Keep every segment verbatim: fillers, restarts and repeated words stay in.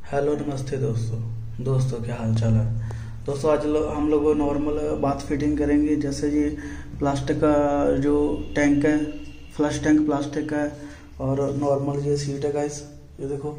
Hello नमस्ते दोस्तों। दोस्तों क्या हाल चाल है। दोस्तों आज लो, हम लोग नॉर्मल बात फिटिंग करेंगे। जैसे ये प्लास्टिक का जो टैंक है, फ्लश टैंक प्लास्टिक का है और नॉर्मल ये सीट है गाइस। ये देखो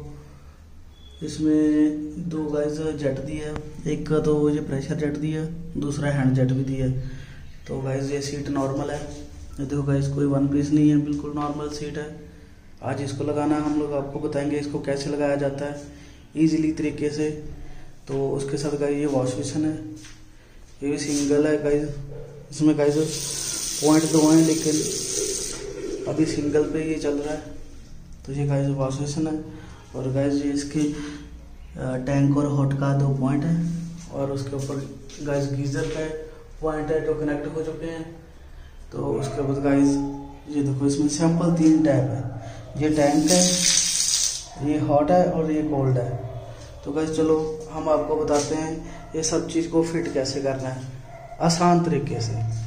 इसमें दो गाइस जेट दी है, एक का तो ये प्रेशर जेट दी है, दूसरा हैंड जेट भी दी है। तो गाइस ये सीट नॉर्मल है। ये देखो गाइस कोई वन पीस नहीं है, बिल्कुल नॉर्मल सीट है। आज इसको लगाना है, हम लोग आपको बताएंगे इसको कैसे लगाया जाता है इजीली तरीके से। तो उसके साथ गाइस ये वॉश बेसिन है, ये भी सिंगल है गाइस। इसमें गाइस पॉइंट दो हैं लेकिन अभी सिंगल पे ये चल रहा है। तो ये गाइस वॉश बेसिन है और गाइस ये इसके टैंक और हॉट का दो पॉइंट है और उसके ऊपर गाइस गीजर का पॉइंट है जो कनेक्ट हो चुके हैं। तो उसके बाद गाइस ये देखो इसमें सिंपल तीन टैप है, ये टैंक है, ये हॉट है और ये कोल्ड है। तो गाइस चलो हम आपको बताते हैं ये सब चीज़ को फिट कैसे करना है आसान तरीके से।